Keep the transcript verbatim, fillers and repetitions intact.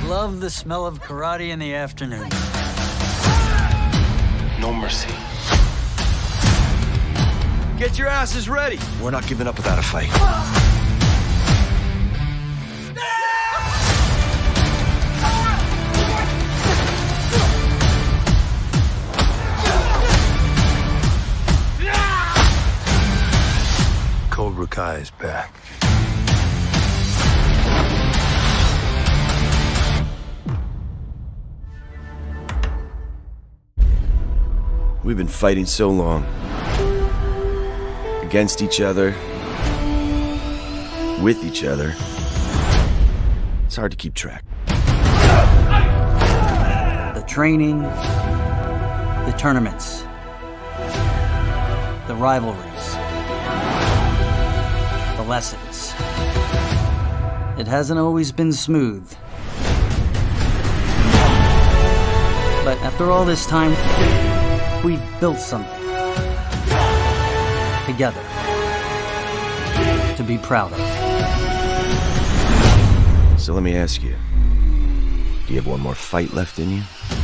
Love the smell of karate in the afternoon. No mercy. Get your asses ready. We're not giving up without a fight. Cobra Kai is back. We've been fighting so long. Against each other. With each other. It's hard to keep track. The training, the tournaments, the rivalries, the lessons. It hasn't always been smooth. But after all this time, we've built something together to be proud of. So let me ask you, do you have one more fight left in you?